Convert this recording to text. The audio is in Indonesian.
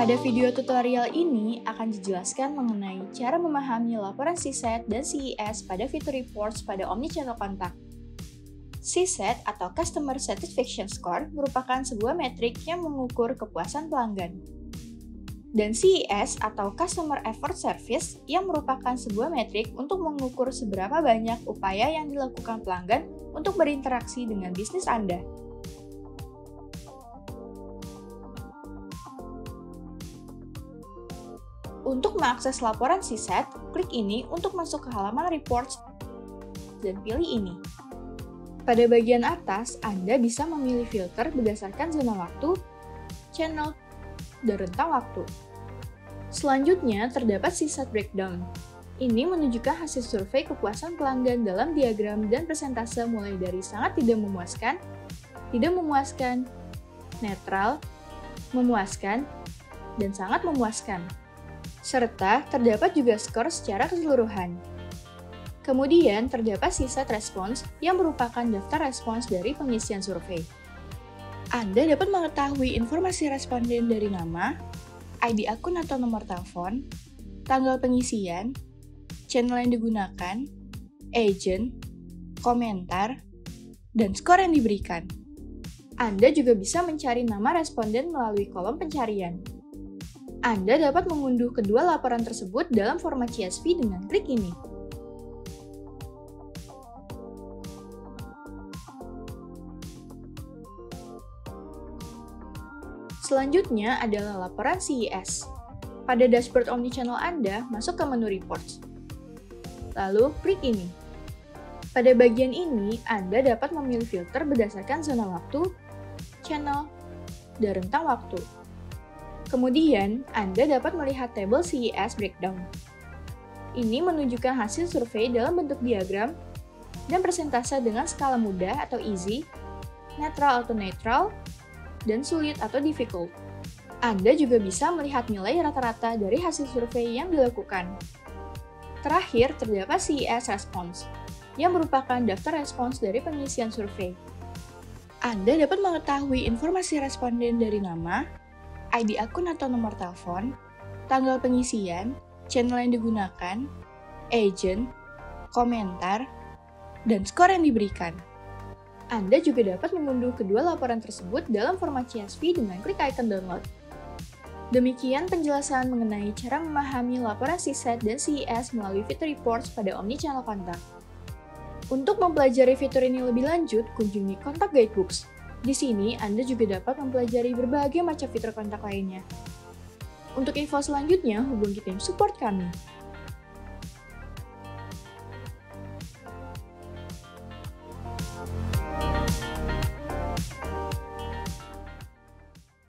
Pada video tutorial ini akan dijelaskan mengenai cara memahami laporan CSAT dan CES pada fitur reports pada Omnichannel Kontak. CSAT atau Customer Satisfaction Score merupakan sebuah metrik yang mengukur kepuasan pelanggan. Dan CES atau Customer Effort Service yang merupakan sebuah metrik untuk mengukur seberapa banyak upaya yang dilakukan pelanggan untuk berinteraksi dengan bisnis Anda. Untuk mengakses laporan CSAT, klik ini untuk masuk ke halaman Reports dan pilih ini. Pada bagian atas, Anda bisa memilih filter berdasarkan zona waktu, channel, dan rentang waktu. Selanjutnya, terdapat CSAT Breakdown. Ini menunjukkan hasil survei kepuasan pelanggan dalam diagram dan persentase mulai dari sangat tidak memuaskan, netral, memuaskan, dan sangat memuaskan. Serta terdapat juga skor secara keseluruhan. Kemudian terdapat CSAT Response yang merupakan daftar respons dari pengisian survei. Anda dapat mengetahui informasi responden dari nama, ID akun atau nomor telepon, tanggal pengisian, channel yang digunakan, agent, komentar, dan skor yang diberikan. Anda juga bisa mencari nama responden melalui kolom pencarian. Anda dapat mengunduh kedua laporan tersebut dalam format CSV dengan klik ini. Selanjutnya adalah laporan CES. Pada dashboard Omnichannel Anda, masuk ke menu Reports. Lalu, klik ini. Pada bagian ini, Anda dapat memilih filter berdasarkan zona waktu, channel, dan rentang waktu. Kemudian, Anda dapat melihat tabel CES Breakdown. Ini menunjukkan hasil survei dalam bentuk diagram dan persentase dengan skala mudah atau easy, netral atau neutral, dan sulit atau difficult. Anda juga bisa melihat nilai rata-rata dari hasil survei yang dilakukan. Terakhir, terdapat CES Response, yang merupakan daftar respons dari pengisian survei. Anda dapat mengetahui informasi responden dari nama, ID akun atau nomor telepon, tanggal pengisian, channel yang digunakan, agent, komentar, dan skor yang diberikan. Anda juga dapat mengunduh kedua laporan tersebut dalam format CSV dengan klik icon download. Demikian penjelasan mengenai cara memahami laporan CSAT dan CES melalui fitur reports pada Omnichannel Kontak. Untuk mempelajari fitur ini lebih lanjut, kunjungi Kontak Guidebooks. Di sini, Anda juga dapat mempelajari berbagai macam fitur kontak lainnya. Untuk info selanjutnya, hubungi tim support kami.